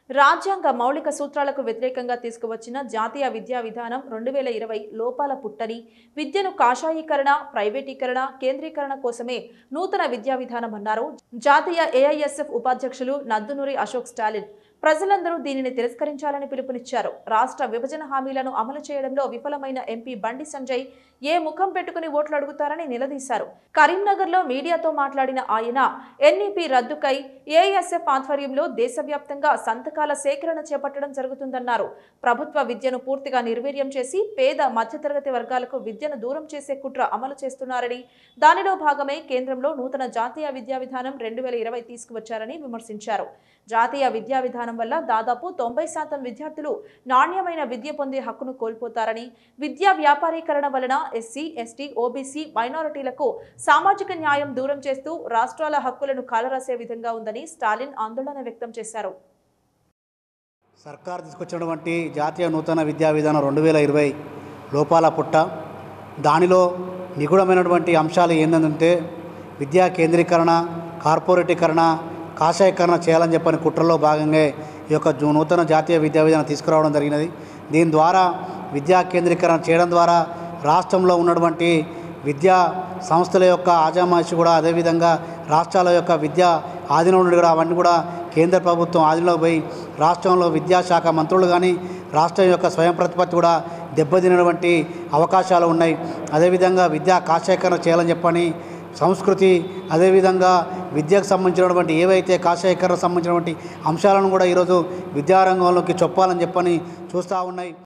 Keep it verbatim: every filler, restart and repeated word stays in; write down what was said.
రాజ్యాంగ మౌలిక సూత్రాలకు వ్యతిరేకంగా తీసుకువచ్చిన జాతీయ విద్యా విధానం రెండు వేల ఇరవై లోపాల పుట్టని, విద్యను కాషాయీకరణ, ప్రైవేటీకరణ, కేంద్రీకరణ కోసమే నూతన విద్యా విధానం అన్నారు జాతీయ ఏఐఎస్ఎఫ్ ఉపాధ్యక్షులు నద్దునూరి అశోక్ స్టాలిన్. ప్రజలందరూ దీనిని తిరస్కరించాలని పిలుపునిచ్చారు. రాష్ట్ర విభజన హామీలను అమలు చేయడంలో విఫలమైన ఎంపీ బండి సంజయ్ ఏ ముఖం పెట్టుకుని ఓట్లు అడుగుతారని నిలదీశారు. కరీంనగర్లో మీడియాతో మాట్లాడిన ఆయన ఎన్ఈపీ రద్దుకై ఏఐఎస్ఎఫ్ ఆధ్వర్యంలో దేశవ్యాప్తంగా సంతకాల సేకరణ చేపట్టడం జరుగుతుందన్నారు. ప్రభుత్వ విద్యను పూర్తిగా నిర్వీర్యం చేసి పేద మధ్యతరగతి వర్గాలకు విద్యను దూరం చేసే కుట్ర అమలు చేస్తున్నారని, దానిలో భాగమే కేంద్రంలో నూతన జాతీయ విద్యా విధానం రెండు వేల ఇరవై తీసుకువచ్చారని విమర్శించారు. జాతీయ విద్యా విధానం వల్ల దాదాపు తొంభై శాతం విద్యార్థులు నాణ్యమైన విద్య పొందే హక్కును కోల్పోతారని, విద్యా వ్యాపారీకరణ వలన ఎస్సీ, ఎస్టీ, ఓబీసీ, మైనారిటీలకు సామాజిక న్యాయం దూరం చేస్తూ రాష్ట్రాల హక్కులను కాలరాసే విధంగా ఉందని స్టాలిన్ ఆందోళన వ్యక్తం చేశారు. సర్కార్ తీసుకొచ్చినటువంటి జాతీయ నూతన విద్యా విధానం రెండు వేల ఇరవై లోపాల పుట్ట, దానిలో నిగూఢమైనటువంటి అంశాలు ఏంటంటే విద్యా కేంద్రీకరణ, కార్పొరేటీకరణ, కాషాయీకరణ చేయాలని చెప్పని కుట్రలో భాగంగా ఈ యొక్క నూతన జాతీయ విద్యా విధానం తీసుకురావడం జరిగినది. దీని ద్వారా విద్యా కేంద్రీకరణ చేయడం ద్వారా రాష్ట్రంలో ఉన్నటువంటి విద్యా సంస్థల యొక్క ఆజామాయిషి కూడా, అదేవిధంగా రాష్ట్రాల యొక్క విద్యా ఆధీనం నుండి కూడా అవన్నీ కూడా కేంద్ర ప్రభుత్వం ఆధీనంలోకి పోయి రాష్ట్రంలో విద్యాశాఖ మంత్రులు కానీ రాష్ట్రం యొక్క స్వయం ప్రతిపత్తి కూడా దెబ్బతినటువంటి అవకాశాలు ఉన్నాయి. అదేవిధంగా విద్యా కాషాయీకరణ చేయాలని చెప్పని సంస్కృతి, అదేవిధంగా విద్యకు సంబంధించినటువంటి ఏవైతే కాషాయీకరణకు సంబంధించినటువంటి అంశాలను కూడా ఈరోజు విద్యారంగంలోకి చొప్పాలని చెప్పని చూస్తూ ఉన్నాయి.